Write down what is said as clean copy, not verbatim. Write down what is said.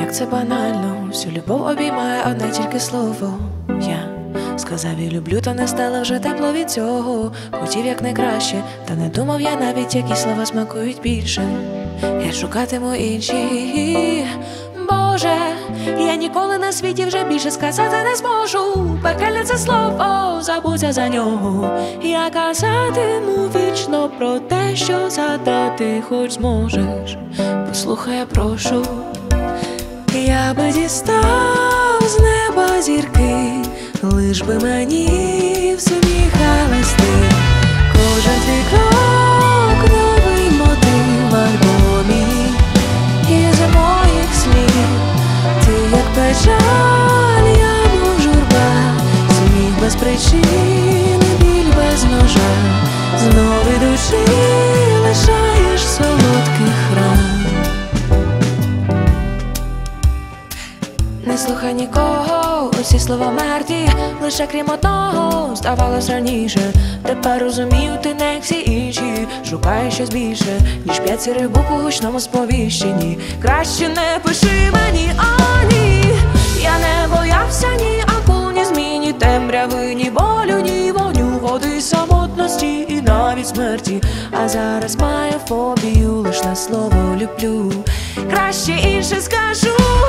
як це банально, всю любов обіймає одне тільки слово. Я сказав і люблю, та не стало вже тепло від цього. Хотів як найкраще, та не думав я навіть, які слова смакують більше. Я шукатиму інші. Боже, я ніколи на світі вже більше сказати не зможу. Пекельне це слово, забудься за нього. Я казатиму вічно про те, що згадати хоч зможеш. Послухай, я прошу. Я би дістав з неба зірки, лиш би мені всміхались ти. Кожен твій крок новий мотив в альбомі із моїх слів. Ти як печаль, я мов журба, сміх без причини, біль без ножа. Знов ідучи, лишаєш солодких ран. Не слухай нікого, усі слова мертві, лише крім одного, здавалось раніше. Тепер розумію, ти не як всі інші. Шукаєш щось більше, ніж 5 сірих букв у гучному сповіщенні. Краще не пиши мені, ні. Я не боявся ні акул, ні змін, ні темряви, ні болю, ні вогню, води, самотності і навіть смерті. А зараз маю фобію лиш на слово люблю. Краще інше скажу.